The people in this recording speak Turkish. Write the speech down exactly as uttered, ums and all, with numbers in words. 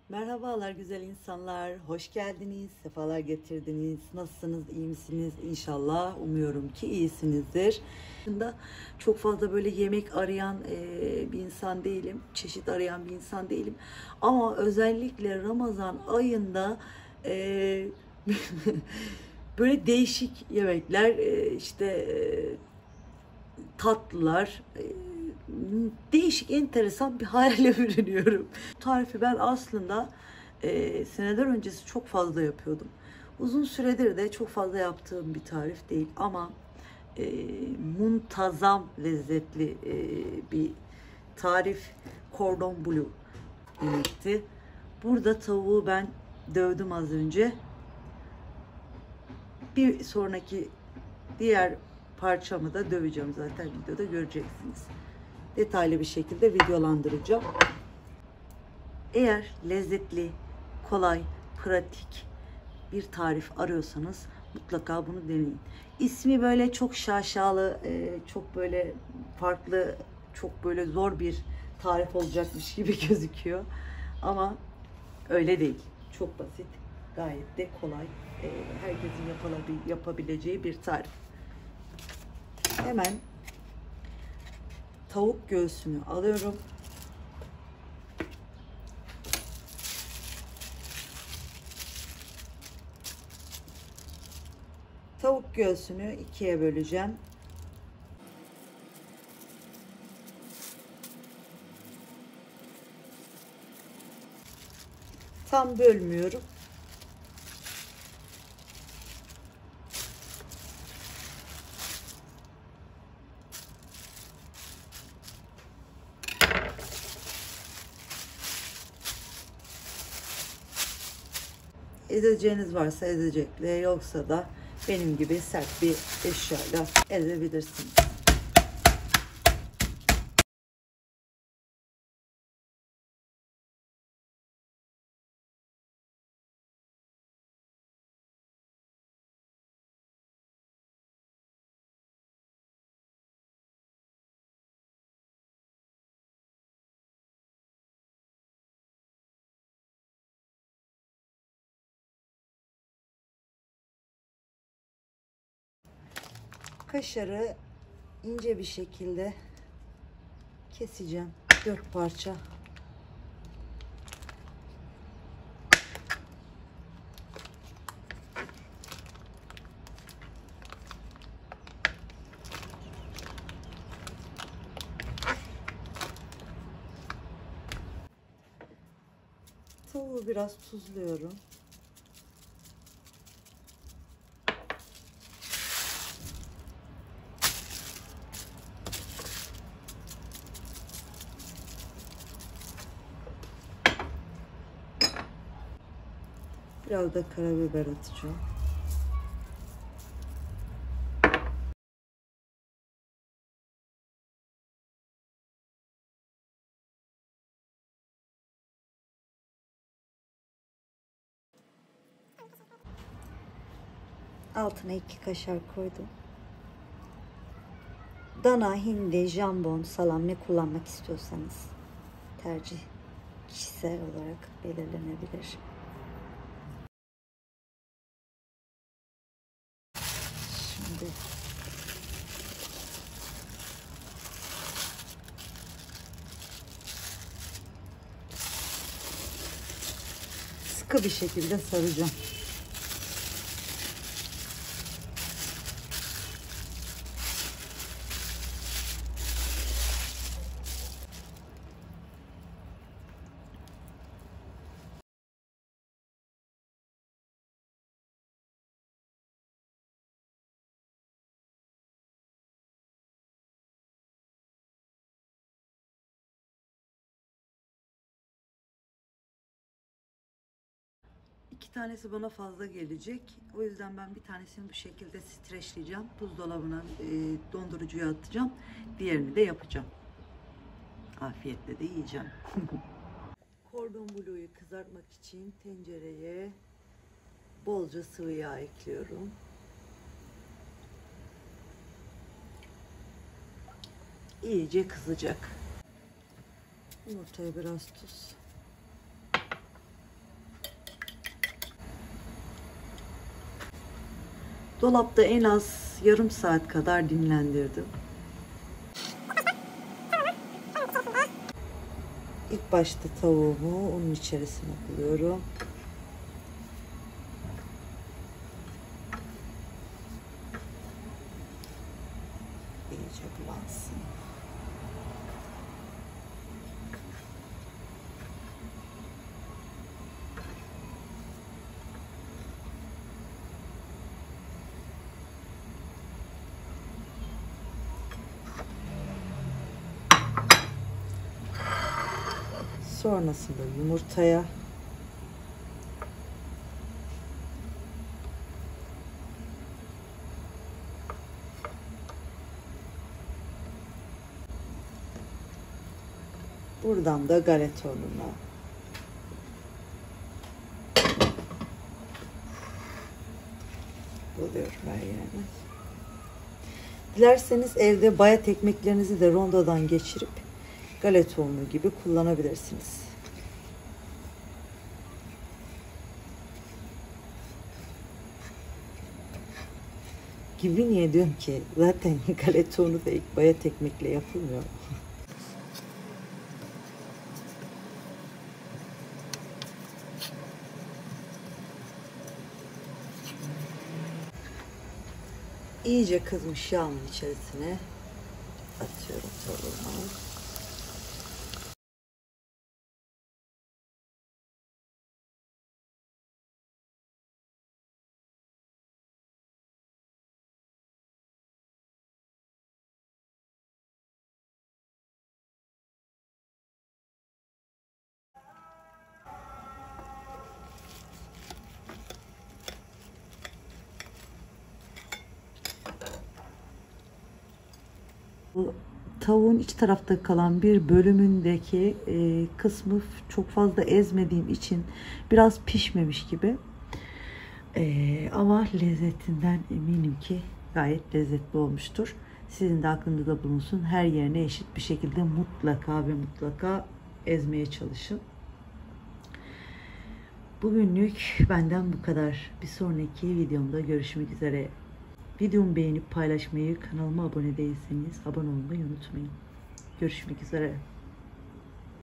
Merhabalar güzel insanlar, hoş geldiniz, sefalar getirdiniz. Nasılsınız, iyi misiniz? İnşallah, umuyorum ki iyisinizdir. Aslında çok fazla böyle yemek arayan e, bir insan değilim, çeşit arayan bir insan değilim. Ama özellikle Ramazan ayında e, böyle değişik yemekler, e, işte e, tatlılar, e, değişik, enteresan bir hale bürünüyorum. Bu tarifi ben aslında e, seneler öncesi çok fazla yapıyordum. Uzun süredir de çok fazla yaptığım bir tarif değil ama e, muntazam lezzetli e, bir tarif. Cordon bleu yemekti. Burada tavuğu ben dövdüm az önce. Bir sonraki diğer parçamı da döveceğim, zaten videoda göreceksiniz. Detaylı bir şekilde videolandıracağım. Eğer lezzetli, kolay, pratik bir tarif arıyorsanız mutlaka bunu deneyin. İsmi böyle çok şaşalı, çok böyle farklı, çok böyle zor bir tarif olacakmış gibi gözüküyor. Ama öyle değil. Çok basit, gayet de kolay. Herkesin yapabileceği bir tarif. Hemen tavuk göğsünü alıyorum. Tavuk göğsünü ikiye böleceğim. Tam bölmüyorum. Ezeceğiniz varsa ezecekle, yoksa da benim gibi sert bir eşyayla ezebilirsiniz. Kaşarı ince bir şekilde keseceğim. Dört parça. Tavuğu biraz tuzluyorum. Biraz da karabiber atacağım. Altına iki kaşar koydum. Dana, hindi, jambon, salam ne kullanmak istiyorsanız tercih kişisel olarak belirlenebilir. Şimdi sıkı bir şekilde saracağım. İki tanesi bana fazla gelecek. O yüzden ben bir tanesini bu şekilde streçleyeceğim. Buzdolabına, e, dondurucuya atacağım. Diğerini de yapacağım. Afiyetle de yiyeceğim. Cordon bleu'yu kızartmak için tencereye bolca sıvı yağ ekliyorum. İyice kızacak. Yumurtaya biraz tuz. Dolapta en az yarım saat kadar dinlendirdim. İlk başta tavuğumu onun içerisine koyuyorum. İyice bulansın. Sonrasında yumurtaya buradan da galeta ununa buluyorum her yerine. Dilerseniz evde bayat ekmeklerinizi de rondodan geçirip galeta unu gibi kullanabilirsiniz. Gibi niye diyorum ki zaten galeta unu da ilk bayat ekmekle yapılmıyor. İyice kızmış yağın içerisine atıyorum tavuğumu. Bu tavuğun iç tarafta kalan bir bölümündeki e, kısmı çok fazla ezmediğim için biraz pişmemiş gibi. E, ama lezzetinden eminim ki gayet lezzetli olmuştur. Sizin de aklınızda bulunsun. Her yerine eşit bir şekilde mutlaka ve mutlaka ezmeye çalışın. Bugünlük benden bu kadar. Bir sonraki videomda görüşmek üzere. Videomu beğenip paylaşmayı, kanalıma abone değilseniz abone olmayı unutmayın. Görüşmek üzere.